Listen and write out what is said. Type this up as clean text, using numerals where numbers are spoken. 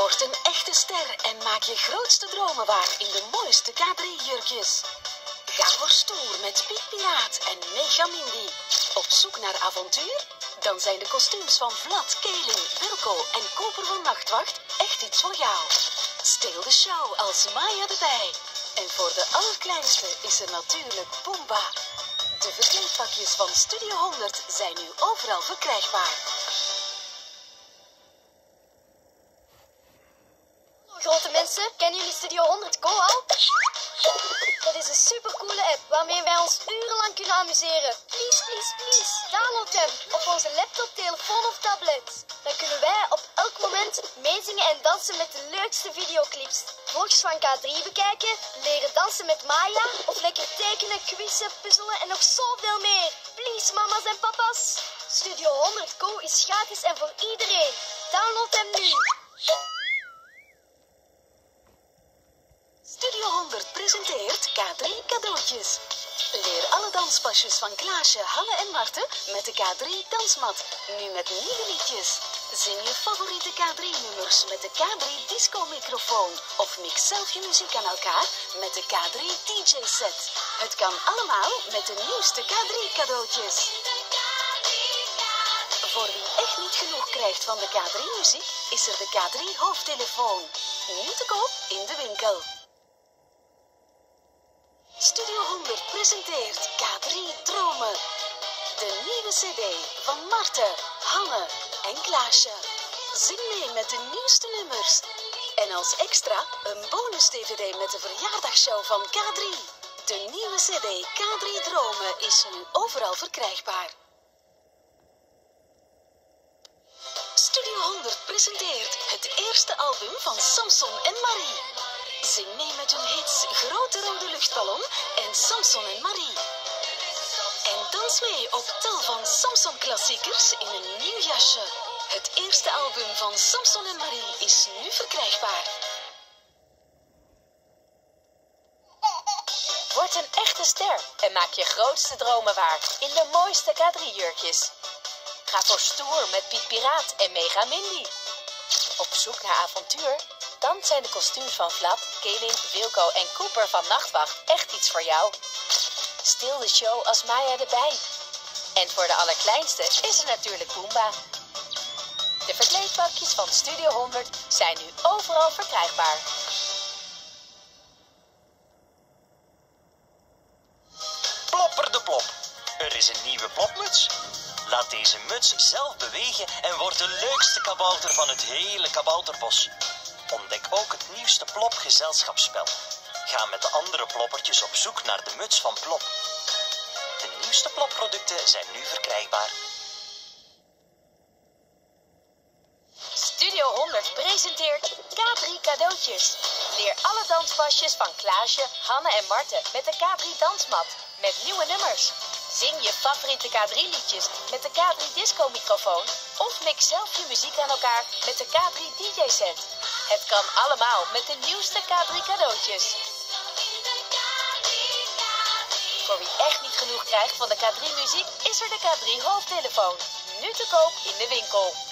Word een echte ster en maak je grootste dromen waar in de mooiste K3-jurkjes. Ga voor stoer met Piet Piraat en Mega Mindy. Op zoek naar avontuur? Dan zijn de kostuums van Vlad, Kelin, Wilco en Koper van Nachtwacht echt iets voor jou. Steel de show als Maya erbij. En voor de allerkleinste is er natuurlijk Boomba. De verkleedpakjes van Studio 100 zijn nu overal verkrijgbaar. Grote mensen, kennen jullie Studio 100 Go al? Dat is een supercoole app waarmee wij ons urenlang kunnen amuseren. Please, please, please. Download hem op onze laptop, telefoon of tablet. Dan kunnen wij op elk moment meezingen en dansen met de leukste videoclips. Vlogs van K3 bekijken, leren dansen met Maya of lekker tekenen, quizzen, puzzelen en nog zoveel meer. Please, mama's en papa's. Studio 100 Go is gratis en voor iedereen. Download hem nu. Studio 100 presenteert K3 cadeautjes. Leer alle danspasjes van Klaasje, Hanne en Marten met de K3 dansmat. Nu met nieuwe liedjes. Zing je favoriete K3-nummers met de K3 disco-microfoon. Of mix zelf je muziek aan elkaar met de K3 DJ-set. Het kan allemaal met de nieuwste K3-cadeautjes. Voor wie echt niet genoeg krijgt van de K3-muziek, is er de K3-hoofdtelefoon. Nu te koop in de winkel. Studio 100 presenteert K3 Dromen. De nieuwe CD van Marten, Hanne en Klaasje. Zing mee met de nieuwste nummers. En als extra een bonus-DVD met de verjaardagsshow van K3. De nieuwe CD K3 Dromen is nu overal verkrijgbaar. Studio 100 presenteert het eerste album van Samson en Marie. Zing mee met hun hits Grote Rode Luchtballon en Samson en Marie. En dans mee op tal van Samson-klassiekers in een nieuw jasje. Het eerste album van Samson en Marie is nu verkrijgbaar. Word een echte ster en maak je grootste dromen waar in de mooiste K3-jurkjes. Ga voor stoer met Piet Piraat en Mega Mindy. Op zoek naar avontuur? Dan zijn de kostuums van Vlad, Kelin, Wilco en Cooper van Nachtwacht echt iets voor jou. Steel de show als Maya erbij. En voor de allerkleinste is er natuurlijk Boomba. De verkleedpakjes van Studio 100 zijn nu overal verkrijgbaar. Plopper de plop. Er is een nieuwe plopmuts. Laat deze muts zelf bewegen en word de leukste kabouter van het hele kabouterbos. Ontdek ook het nieuwste Plop-gezelschapsspel. Ga met de andere ploppertjes op zoek naar de muts van Plop. De nieuwste Plop-producten zijn nu verkrijgbaar. Studio 100 presenteert K3 cadeautjes. Leer alle danspasjes van Klaasje, Hanne en Marten met de K3 dansmat. Met nieuwe nummers. Zing je favoriete K3-liedjes met de K3 disco-microfoon. Of mix zelf je muziek aan elkaar met de K3 DJ-set. Het kan allemaal met de nieuwste K3 cadeautjes. Voor wie echt niet genoeg krijgt van de K3-muziek is er de K3 hoofdtelefoon. Nu te koop in de winkel.